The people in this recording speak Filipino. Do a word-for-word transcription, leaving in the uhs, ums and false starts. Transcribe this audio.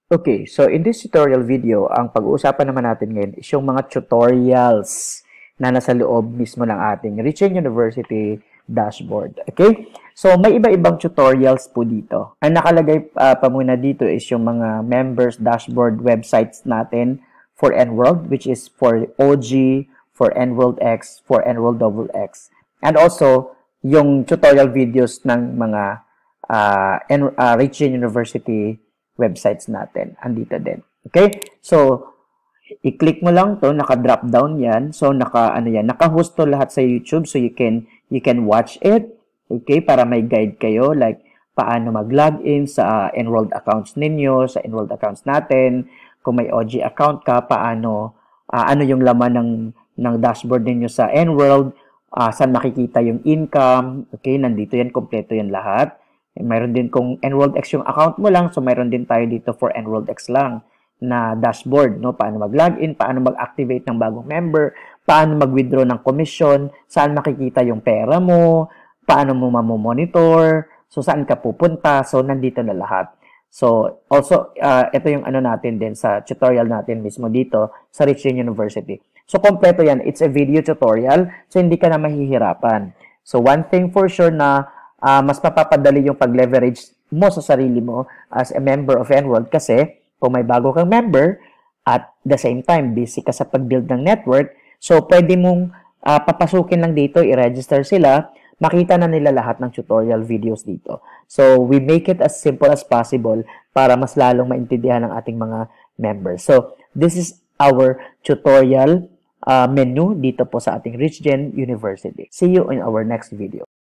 Okay, so in this tutorial video, ang pag-uusapan naman natin ngayon is yung mga tutorials na nasa loob mismo ng ating Richland University dashboard. Okay? So, may iba-ibang tutorials po dito. Ang nakalagay uh, pa muna dito is yung mga members dashboard websites natin for Enworld, which is for O G, for Enworld X, for Enworld Double X. And also, yung tutorial videos ng mga uh, en uh, Richland University websites natin. Andito din. Okay? So, i-click mo lang to, naka-drop down yan. So, naka, ano yan, naka-host to lahat sa YouTube. So, you can, you can watch it. Okay? Para may guide kayo. Like, paano mag-login sa uh, enrolled accounts ninyo, sa enrolled accounts natin. Kung may O G account ka, paano, uh, ano yung laman ng, ng dashboard ninyo sa Enworld, uh, saan makikita yung income. Okay? Nandito yan, kompleto yan lahat. Mayroon din kung Enrolled X yung account mo lang, so mayroon din tayo dito for Enrolled X lang na dashboard, no? Paano mag-login, paano mag-activate ng bagong member, paano mag-withdraw ng commission, saan makikita yung pera mo, paano mo mamomonitor, so saan ka pupunta, so nandito na lahat. So, also, uh, ito yung ano natin din sa tutorial natin mismo dito sa Richland University. So, kompleto yan. It's a video tutorial, so hindi ka na mahihirapan. So, one thing for sure na Uh, mas mapapadali yung pag-leverage mo sa sarili mo as a member of Enworld kasi kung may bago kang member at the same time busy ka sa pag-build ng network, so pwede mong uh, papasukin lang dito, i-register sila, makita na nila lahat ng tutorial videos dito. So we make it as simple as possible para mas lalong maintindihan ng ating mga members. So this is our tutorial uh, menu dito po sa ating Richland University. See you in our next video.